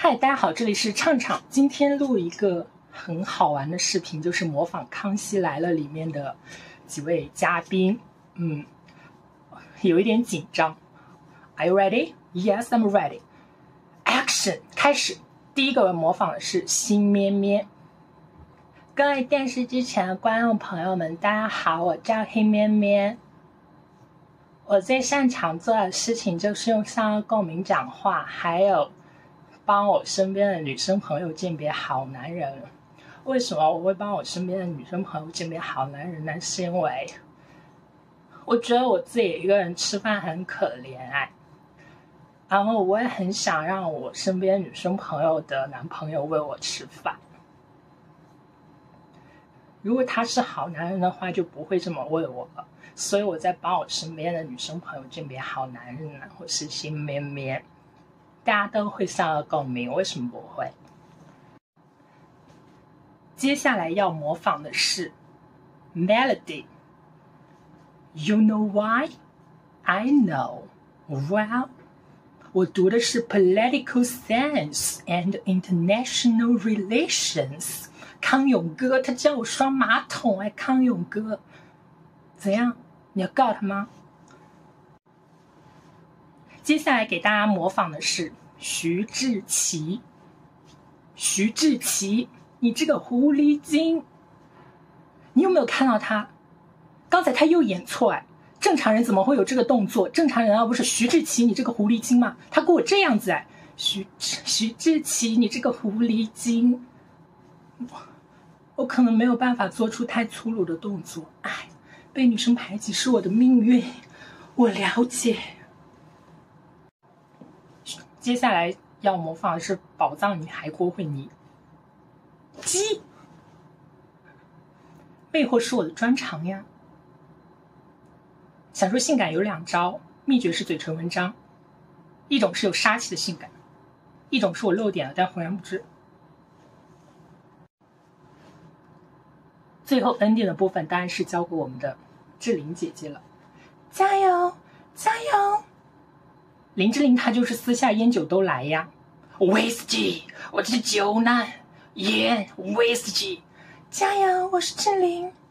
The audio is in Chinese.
嗨，大家好，这里是畅畅。今天录一个很好玩的视频，就是模仿《康熙来了》里面的几位嘉宾。有一点紧张。Are you ready? Yes, I'm ready. Action！ 开始。第一个模仿的是新咩咩。各位电视机前的观众朋友们，大家好，我叫黑咩咩。我最擅长做的事情就是用上颚共鸣讲话，还有帮我身边的女生朋友鉴别好男人。为什么我会帮我身边的女生朋友鉴别好男人呢？是因为我觉得我自己一个人吃饭很可怜然后我也很想让我身边女生朋友的男朋友为我吃饭。如果他是好男人的话，就不会这么为我了。所以我在帮我身边的女生朋友鉴别好男人呢，或是新咩咩。大家都会上颚共鸣，为什么不会？接下来要模仿的是 Melody。You know why? I know. Well, 我读的是 Political Science and International Relations。康永哥，他叫我刷马桶康永哥，怎样？你要告他吗？接下来给大家模仿的是徐志奇。徐志奇，你这个狐狸精！你有没有看到他？刚才他又演错正常人怎么会有这个动作？正常人难道不是徐志奇，你这个狐狸精吗？他给我这样子徐志奇，你这个狐狸精！我可能没有办法做出太粗鲁的动作。被女生排挤是我的命运，我了解。接下来要模仿的是宝藏女孩郭慧妮。鸡，魅惑是我的专长呀。想说性感有2招，秘诀是嘴唇文章，一种是有杀气的性感，一种是我漏点了但浑然不知。最后 ending 的部分当然是交给我们的志玲姐姐了，加油加油！林志玲她就是私下烟酒都来呀，威士忌，我这是酒呢，烟威士忌，加油！我是志玲。